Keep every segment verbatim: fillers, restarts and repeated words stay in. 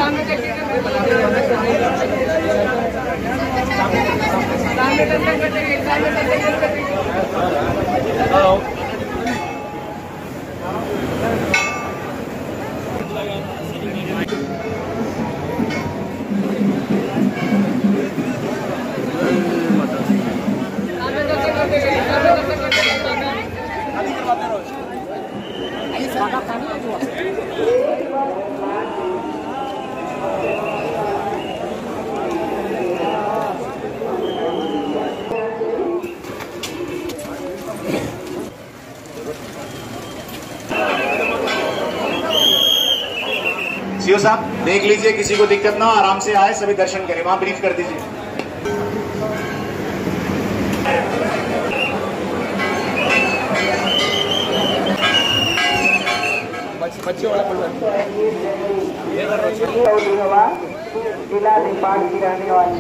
CO साहब देख लीजिए, किसी को दिक्कत ना हो, आराम से आए, सभी दर्शन करें। वहां ब्रीफ कर दीजिए। बच्चे वाला जिला नेपाल की रहने वाली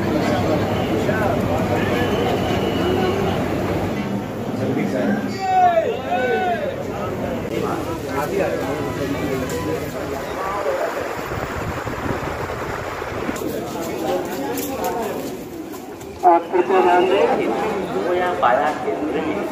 आप कृपया ध्यान दें, वो यहाँ पाया केंद्र में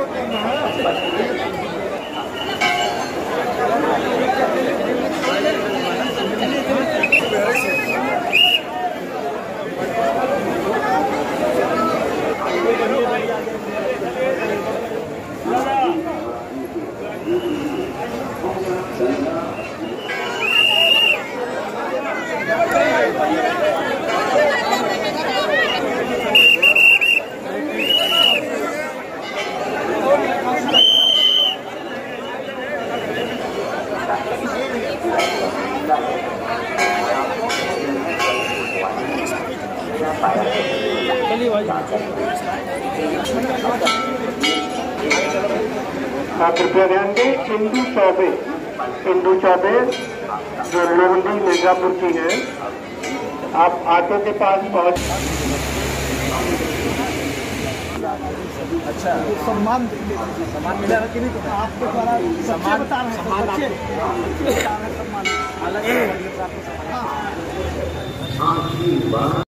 आप कृपया ध्यान दें, सिंधु चौबे सिंधु चौबे जो लोहंडी मिर्जापुर की है, आप ऑटो के पास पहुंच। अच्छा सम्मान सम्मान मिला कि नहीं? तो आपके द्वारा सम्मान बता रहे हैं, सम्मान अलग अलग।